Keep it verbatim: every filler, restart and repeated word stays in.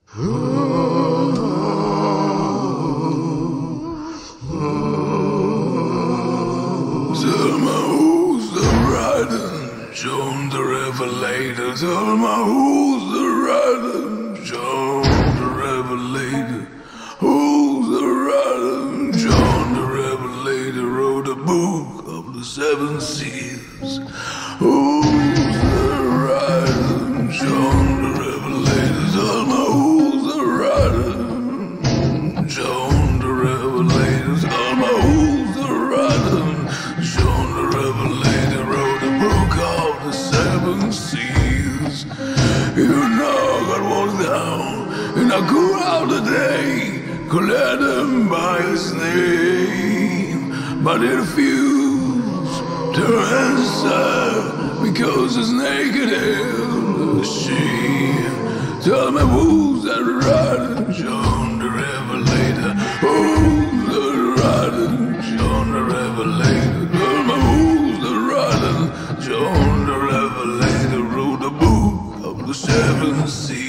Thelma, who's the rider? John the Revelator. Thelma, who's the rider? John the Revelator. Who's the rider? John the Revelator wrote a book of the seven seals. Who's the rider? John the Revelator. Thelma, who's the rider? John the Revelator. Thelma, who's the rider? John the Revelator wrote a book of the seven seals. You know God was down in a cool out the day, called him by his name, but he refused to answer because his naked head was shame. Tell me who's that rider? John the Revelator. Who's the rider? John the Revelator. Tell me who's the rider? John the Revelator wrote a book of the seven seals.